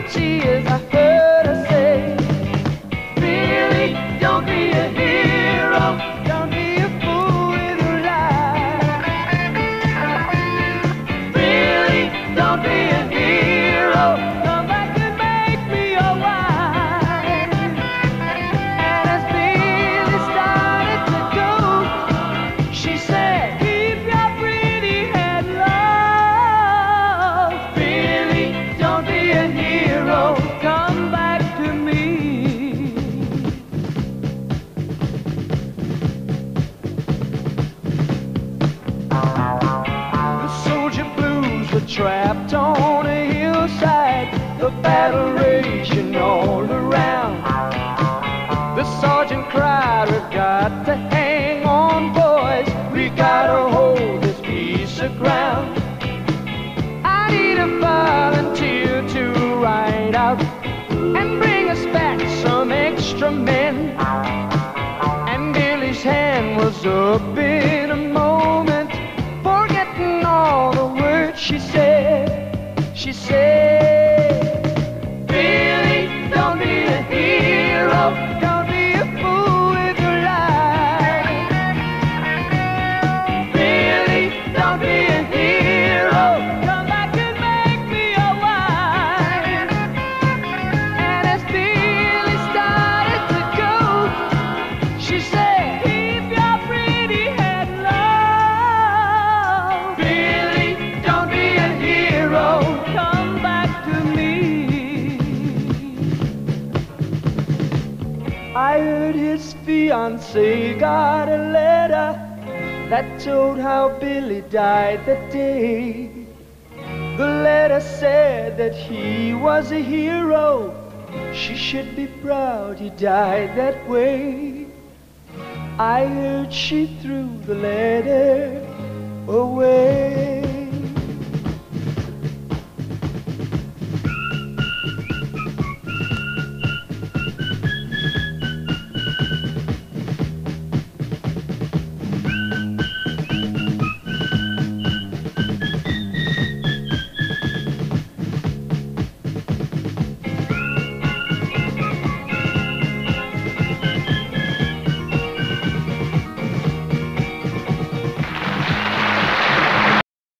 tears, I heard her say, really, don't be a hero, don't be a fool with your life. Really, don't be a hero, come back and make me your wife. And as Billy started to go, she said, keep your pretty head low. Really, don't be a hero, come back to me. The soldier blues were trapped on a hillside, the battle raging all around. The sergeant cried, we've got to hang on, boys, we gotta hold this piece of ground. I need a volunteer to ride out and bring us back some extra men. And Billy's hand was up in a moment, forgetting all the words she said. She said, Billy, don't be a hero, don't be a fool with your life. Billy, don't be a hero, come back and make me your wife. And as Billy started to go, she said, keep your pretty head low. Billy, don't be a hero, come back to me. I heard his fiancée got a letter that told how Billy died that day. The letter said that he was a hero, she should be proud he died that way. I heard she threw the letter away.